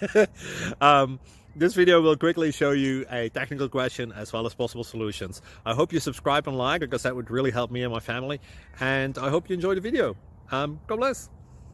This video will quickly show you a technical question as well as possible solutions. I hope you subscribe and like, because that would really help me and my family. And I hope you enjoy the video. God bless.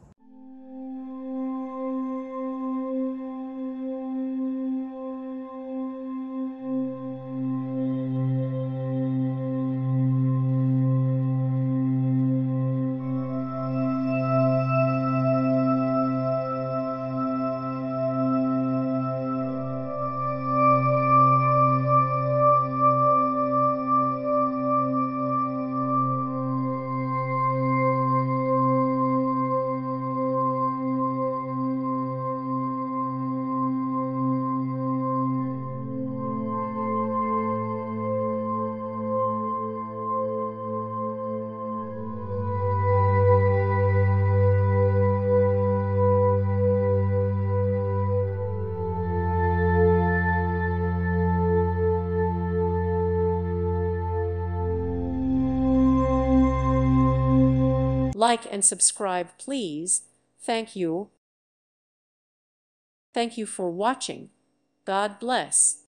Like and subscribe, please. Thank you. Thank you for watching. God bless.